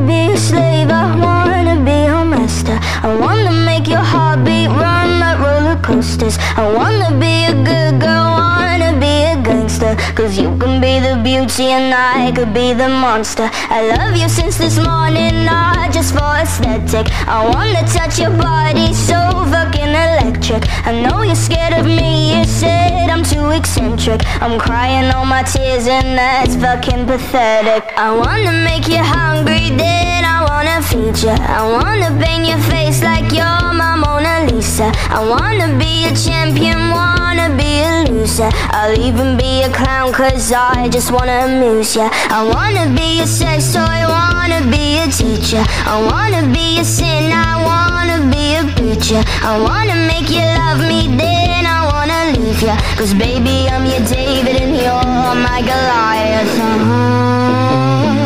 be a slave, I wanna be your master. I wanna make your heartbeat run like roller coasters. I wanna be a good girl, wanna be a gangster. Cause you can be the beauty and I could be the monster. I love you since this morning, not just for aesthetic. I wanna touch your body so fucking electric. I know you're scared of me, you said I'm too eccentric. I'm crying all my tears and that's fucking pathetic. I wanna make you hungry, then I wanna feed you. I wanna paint your face like you're my Mona Lisa. I wanna be a champion, wanna be a loser. I'll even be a clown cause I just wanna amuse ya. I wanna be a sex toy, wanna be a teacher. I wanna be a sin, I wanna be a preacher. I wanna make you love me, then I wanna leave ya. Cause baby I'm your David and you're my Goliath.